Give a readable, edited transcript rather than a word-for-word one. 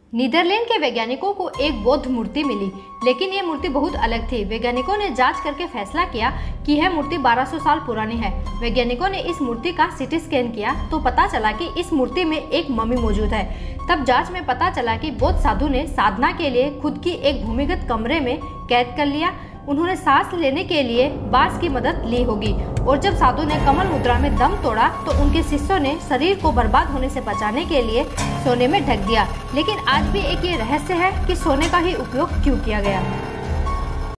Netherlands के वैज्ञानिकों को एक बौद्ध मूर्ति मिली, लेकिन ये मूर्ति बहुत अलग थी। वैज्ञानिकों ने जांच करके फैसला किया कि यह मूर्ति 1200 साल पुरानी है। वैज्ञानिकों ने इस मूर्ति का सीटी स्कैन किया तो पता चला कि इस मूर्ति में एक मम्मी मौजूद है। तब जांच में पता चला कि बौद्ध साधु ने साधना के लिए खुद की एक भूमिगत कमरे में कैद कर लिया। उन्होंने सांस लेने के लिए बांस की मदद ली होगी, और जब साधु ने कमल मुद्रा में दम तोड़ा तो उनके शिष्यों ने शरीर को बर्बाद होने से बचाने के लिए सोने में ढक दिया। लेकिन आज भी एक ये रहस्य है कि सोने का ही उपयोग क्यों किया गया।